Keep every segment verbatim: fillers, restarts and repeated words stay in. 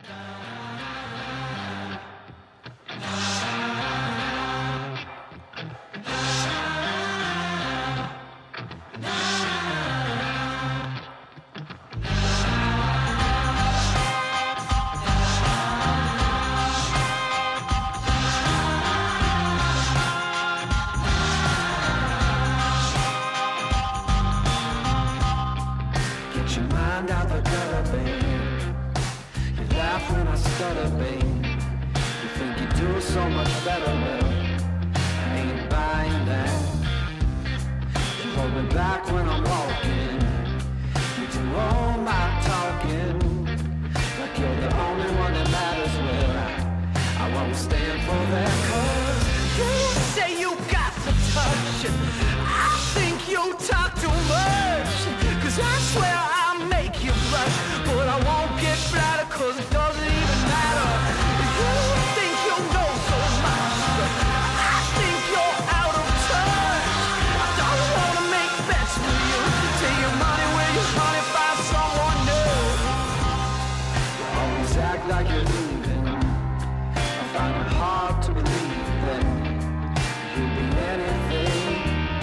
Out the gutter, babe. You laugh when I stutter, babe. You think you do so much better, well, I ain't buying that. You hold me back when I'm walking. You do all my talking, like you're the only one that matters. Well, I, I won't stand for that. Cause you say you got the touch, I think you talk too much. Cause I swear I you blush, but I won't get flattered, cause it doesn't even matter. You think you know so much, but I think you're out of touch. I don't wanna make bets with you. Take your money where your honey, find someone new. You always act like you're leaving. I find it hard to believe that you'd be anything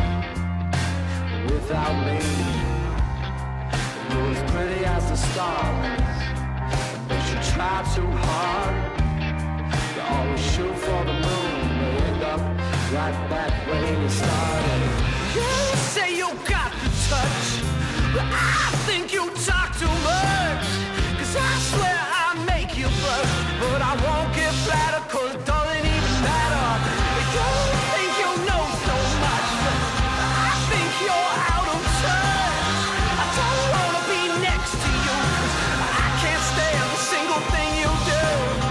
without me. You're as pretty as the stars, but you try too hard. You always shoot for the moon, but end up right back where you started. You say you got the touch, but I think you talk too much. Cause I swear I make you blush, but I won't get flattered, cause it doesn't even matter. You think you know so much, but I think you're out of touch. I don't wanna be next to you, cause I can't stand a single thing you do.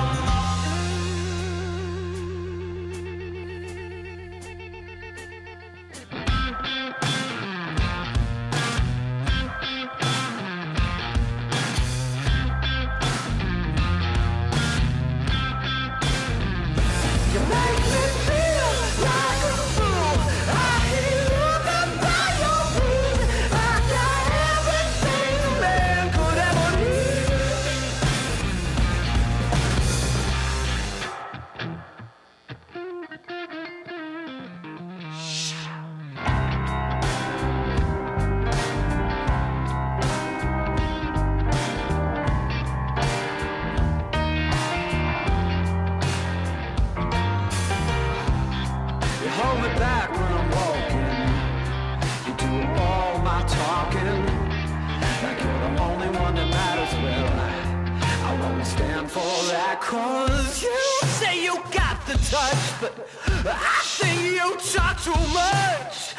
You make me feel like a fool. I hear you that by your breath. I got everything a man could ever need. You hold me back when I'm walking. You do all my talking, like you're the only one that matters. Well, I, I won't stand for that. Cause you say you got the touch, but I think you talk too much.